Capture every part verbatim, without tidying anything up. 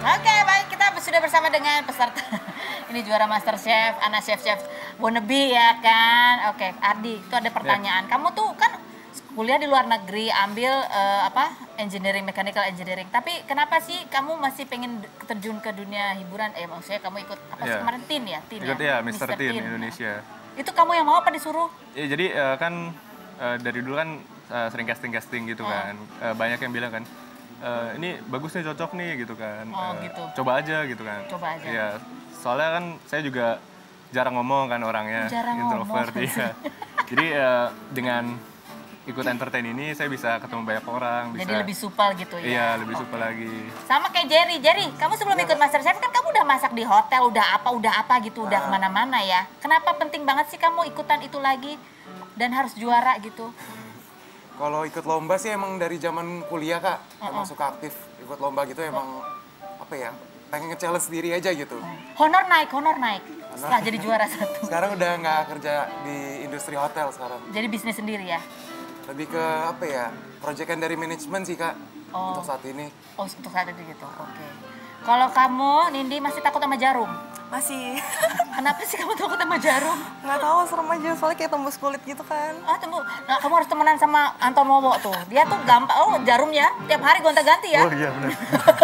Oke, baik, kita sudah bersama dengan peserta. Ini juara Master Chef, anak chef-chef wannabe ya kan. Oke, Ardi, itu ada pertanyaan. Yeah. Kamu tuh kan kuliah di luar negeri, ambil uh, apa? Engineering, mechanical engineering. Tapi kenapa sih kamu masih pengen terjun ke dunia hiburan? Eh, maksudnya kamu ikut apa sih yeah. kemarin Teen ya? Teen ikut ya, ya, mister Teen Indonesia. Itu kamu yang mau apa disuruh? Ya, jadi uh, kan uh, dari dulu kan uh, sering casting-casting gitu oh. kan. Uh, banyak yang bilang kan, Uh, ini bagus nih, cocok nih gitu kan. Oh, uh, gitu. Coba aja gitu kan. Coba aja. Ya, soalnya kan saya juga jarang ngomong kan orangnya, jarang introvert ya. Jadi uh, dengan ikut entertain ini saya bisa ketemu banyak orang. Bisa, jadi lebih supel gitu ya? Iya, lebih okay. supel lagi. Sama kayak Jerry. Jerry, kamu sebelum ikut MasterChef kan kamu udah masak di hotel, udah apa, udah apa gitu, udah kemana-mana ya. Kenapa penting banget sih kamu ikutan itu lagi dan harus juara gitu? Kalau ikut lomba sih emang dari zaman kuliah kak, uh -uh. emang suka aktif ikut lomba gitu, emang apa ya, pengen nge-challenge diri aja gitu. Honor naik, honor naik setelah jadi juara satu. Sekarang udah nggak kerja di industri hotel sekarang. Jadi bisnis sendiri ya? Lebih ke apa ya, proyekan dari manajemen sih kak, oh. untuk saat ini. Oh, untuk saat itu gitu, oke. Okay. Kalau kamu, Nindi, masih takut sama jarum? Masih. Kenapa sih kamu takut sama jarum? Nggak tahu, serem aja. Soalnya kayak tembus kulit gitu kan. Oh, tembus. Nah, kamu harus temenan sama Anton Mowo tuh. Dia tuh gampang, oh jarumnya tiap hari gonta-ganti ya? Oh iya, benar.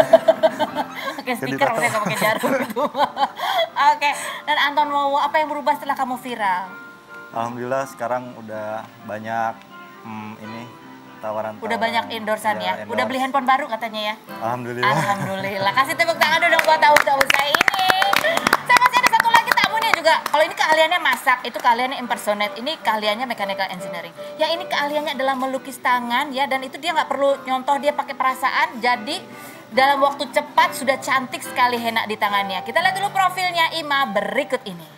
Pakai stiker, maksudnya nggak pakai jarum gitu. Oke, dan Anton Mowo, apa yang berubah setelah kamu viral? Alhamdulillah sekarang udah banyak hmm, ini tawaran. Udah banyak endorsan ya? ya? Endorse. Udah beli handphone baru katanya ya? Alhamdulillah. Alhamdulillah. Kasih tepuk tangan dong buat tamu-tamu saya ini. Saya masih ada satu lagi tamunya juga. Kalau ini keahliannya masak, itu keahliannya impersonate, ini keahliannya mechanical engineering. Yang ini keahliannya adalah melukis tangan ya, dan itu dia nggak perlu nyontoh, dia pakai perasaan. Jadi dalam waktu cepat sudah cantik sekali henna di tangannya. Kita lihat dulu profilnya Ima berikut ini.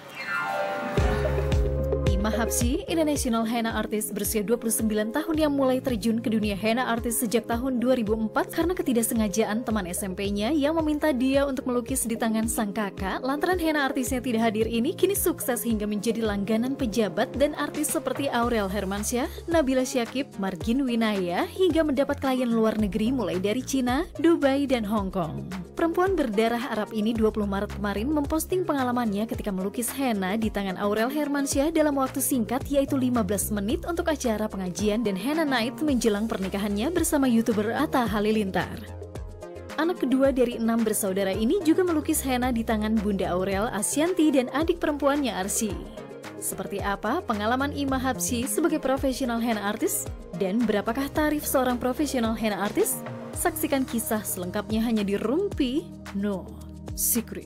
Ima Habsyi, international henna artist berusia dua puluh sembilan tahun yang mulai terjun ke dunia henna artist sejak tahun dua ribu empat karena ketidaksengajaan teman S M P-nya yang meminta dia untuk melukis di tangan sang kakak. Lantaran henna artisnya tidak hadir ini, kini sukses hingga menjadi langganan pejabat dan artis seperti Aurel Hermansyah, Nabila Syakib, Margin Winaya, hingga mendapat klien luar negeri mulai dari Cina, Dubai, dan Hong Kong. Perempuan berdarah Arab ini dua puluh Maret kemarin memposting pengalamannya ketika melukis henna di tangan Aurel Hermansyah dalam waktu singkat, yaitu lima belas menit untuk acara pengajian dan henna night menjelang pernikahannya bersama YouTuber Atta Halilintar. Anak kedua dari enam bersaudara ini juga melukis henna di tangan Bunda Aurel, Asyanti, dan adik perempuannya Arsy. Seperti apa pengalaman Ima Habsyi sebagai profesional henna artist? Dan berapakah tarif seorang profesional henna artist? Saksikan kisah selengkapnya hanya di Rumpi No Secret.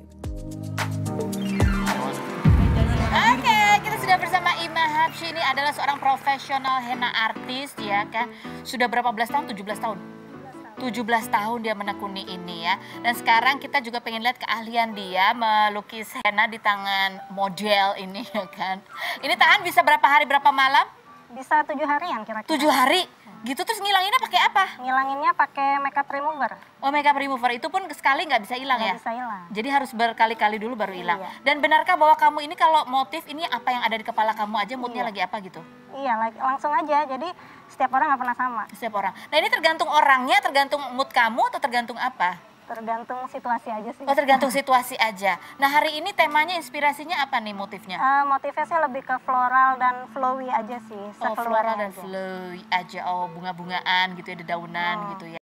Oke, kita sudah bersama Ima Habsyi. Ini adalah seorang profesional henna artist ya kan. Sudah berapa belas tahun? tujuh belas tahun? tujuh belas tahun dia menekuni ini ya. Dan sekarang kita juga pengen lihat keahlian dia melukis henna di tangan model ini ya kan. Ini tahan bisa berapa hari, berapa malam? Bisa tujuh harian kira-kira. Tujuh hari? Gitu, terus ngilanginnya pakai apa? Ngilanginnya pakai makeup remover. Oh, makeup remover itu pun sekali nggak bisa hilang ya? Nggak bisa hilang. Jadi harus berkali-kali dulu baru hilang. Iya. Dan benarkah bahwa kamu ini kalau motif ini apa yang ada di kepala kamu aja, moodnya Iya. lagi apa gitu? Iya, langsung aja. Jadi setiap orang nggak pernah sama. Setiap orang. Nah ini tergantung orangnya, tergantung mood kamu atau tergantung apa? Tergantung situasi aja sih. Oh, tergantung situasi aja. Nah hari ini temanya, inspirasinya apa nih motifnya? Uh, motifnya sih lebih ke floral dan flowy aja sih. Oh, floral dan aja. flowy aja. Oh, bunga-bungaan gitu ya, dedaunan Hmm. gitu ya.